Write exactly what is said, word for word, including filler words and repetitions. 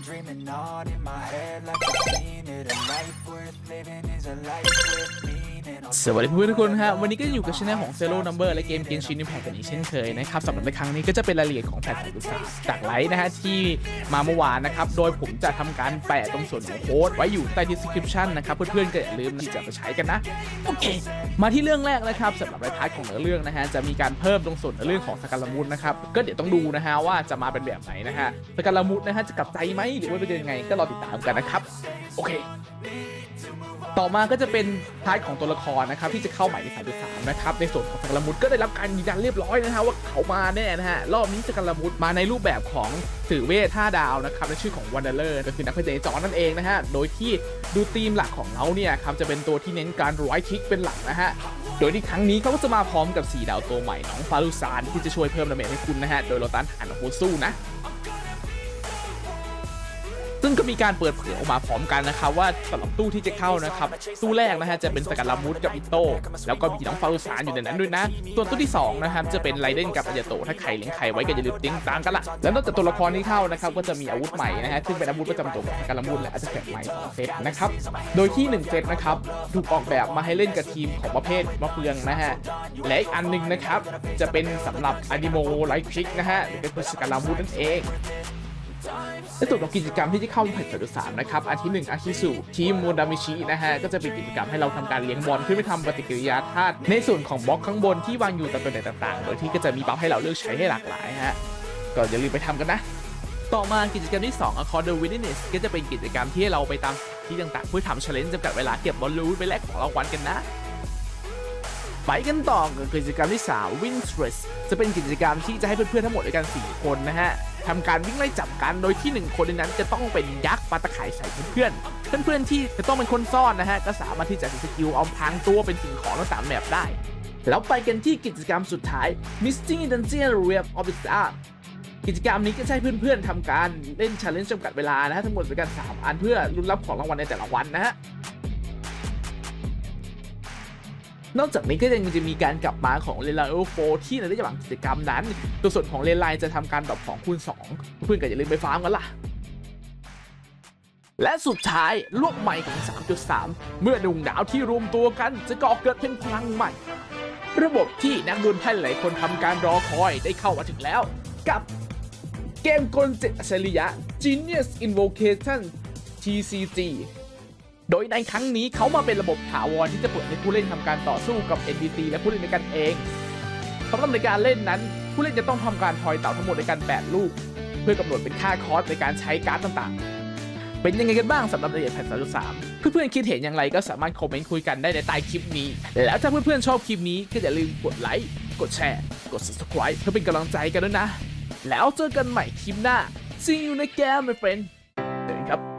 dreaming all in my head like a fiend. A life worth living is a life with meaning. สวัสดีเพื่อนทุกคนฮะวันนี้ก็อยู่กับช่องของ Zero Number และเกม Genshin Impact กันอีกเช่นเคยนะครับสำหรับในครั้งนี้ก็จะเป็นรายละเอียดของแพทของตัวจากไลท์นะฮะที่มาเมื่อวานนะครับโดยผมจะทำการแปะตรงส่วนของโค้ดไว้อยู่ใต้ description นะครับเพื่อนๆก็อย่าลืมที่จะไปใช้กันนะโอเคมาที่เรื่องแรกนะครับสำหรับรายพาร์ทของเนื้อเรื่องนะฮะจะมีการเพิ่มตรงส่วนเรื่องของสกัลมุดนะครับก็เดี๋ยวต้องดูนะฮะว่าจะมาเป็นแบบไหนนะฮะสกัลมุดนะฮะจะกลับใจไหมหรือว่าเป็นยังไงก็รอติดตามกันนะครับโอเคต่อมาก็จะเป็นพาร์ทของตัวละครนะครับที่จะเข้าใหม่ในสายที่สามนะครับในส่วนของสกัลมุดก็ได้รับการยืนยันเรียบร้อยนะฮะว่าเขามาแน่นะฮะรอบนี้สกัลมุดมาในรูปแบบของสื่อเวทห้าดาวนะครับในชื่อของวันเดอร์ก็คือนักเพจจอนั่นเองนะฮะโดยที่ดูธีมหลักของเราเนี่ยครับจะเป็นตัวที่เน้นการร้อยคลิกเป็นหลักนะฮะโดยที่ครั้งนี้เขาก็จะมาพร้อมกับสี่ดาวตัวใหม่น้องฟารุซานที่จะช่วยเพิ่มดาเมจให้คุณนะฮะโดยเราต้านทานของผู้สู้นะซึ่งก็มีการเปิดเผยออกมาพร้อมกันนะครับว่าสำหรับตู้ที่จะเข้านะครับตู้แรกนะฮะจะเป็นสกัลมุดกับอิโต้แล้วก็มีน้องฟารุซานอยู่ในนั้นด้วยนะส่วนตู้ที่สองนะครับจะเป็นไรเดนกับอายาโตะถ้าใครเลี้ยงใครไว้ก็อย่าลืมติ้งตามกันละแล้วนอกจากตัวละครที่เข้านะครับก็จะมีอาวุธใหม่นะฮะซึ่งเป็นอาวุธประจำตัวของสกัลมุดและอาจจะแฝงใหม่ของเซตนะครับโดยที่หนึ่งเซตนะครับถูกออกแบบมาให้เล่นกับทีมของประเภทมะเฟืองนะฮะและอีกอันนึงนะครับจะเป็นสำหรับอนิโมไลท์คลิกนะฮะหรือเป็นสกัลมุดนั่นเองในส่วนของกิจกรรมที่จะเข้าแพทสามนะครับอันที่หนึ่งอาคิสุทีมโมดามิชินะฮะก็จะเป็นกิจกรรมให้เราทำการเลี้ยงบอลขึ้นไปทำปฏิกิริยาธาตุในส่วนของบล็อกข้างบนที่วางอยู่ตามตำแหน่งต่างๆโดยที่ก็จะมีบัฟให้เราเลือกใช้ให้หลากหลายฮะก็อย่าลืมไปทำกันนะต่อมากิจกรรมที่สอง Accord the Witness ก็จะเป็นกิจกรรมที่เราไปตามที่ต่างๆเพื่อทำ challenge จำกัดเวลาเก็บบอลลูนไปแลกของรางวัลกันนะไปกันต่อกับกิจกรรมที่สาม Win Stress จะเป็นกิจกรรมที่จะให้เพื่อนๆทั้งหมดด้วยกันสี่คนนะฮะทำการวิ่งไล่จับกันโดยที่หนึ่งคนในนั้นจะต้องเป็นยักษ์ปาตะไคร่ใส่เพื่อนๆเพื่อนๆที่จะต้องเป็นคนซ่อนนะฮะก็สามารถที่จะสกิลเอาพรางตัวเป็นสิ่งของทั้งสามแบบได้แล้วไปกันที่กิจกรรมสุดท้าย Missing in Dungeon Realm of the Stars กิจกรรมนี้ก็ใช้เพื่อนๆทำการเล่น challenge จำกัดเวลานะฮะทั้งหมดด้วยกันสามอันเพื่อลุ้นรับของรางวัลในแต่ละวันนะฮะนอกจากนี้ก็ยังจะมีการกลับมาของเลนไลน์โอโฟที่ในระหว่างกิจกรรมนั้นตัวส่วนของเลนไลน์จะทำการดรอปของคูณสองเพื่อนก็อย่าลืมไปฟาร์มกันล่ะและสุดท้ายโลกใหม่ของ สามจุดสาม เมื่อดวงดาวที่รวมตัวกันจะก่อเกิดเป็นพลังใหม่ระบบที่นักดวลไพ่หลายคนทำการรอคอยได้เข้ามาถึงแล้วกับเกมกลเจ็ดอัจฉริยะ Genius Invocation ที ซี จีโดยในครั้งนี้เขามาเป็นระบบถาวรที่จะเปิดให้ผู้เล่นทำการต่อสู้กับ เอ็น พี ซี และผู้เล่นในกันเองสำหรับในการเล่นนั้นผู้เล่นจะต้องทำการทอยเต่าทั้งหมดในการแปดลูกเพื่อกำหนดเป็นค่าคอสในการใช้การ์ดต่างๆเป็นยังไงกันบ้างสำหรับรายละเอียดแพท สาม เพื่อนๆคิดเห็นอย่างไรก็สามารถคอมเมนต์คุยกันได้ในใต้คลิปนี้แล้วถ้าเพื่อนๆชอบคลิปนี้ก็อย่าลืมกดไลค์กดแชร์กด ซับสไครบ์ เพื่อเป็นกำลังใจกันด้วยนะแล้วเจอกันใหม่คลิปหน้า See you ในเกม my friend เจอกันครับ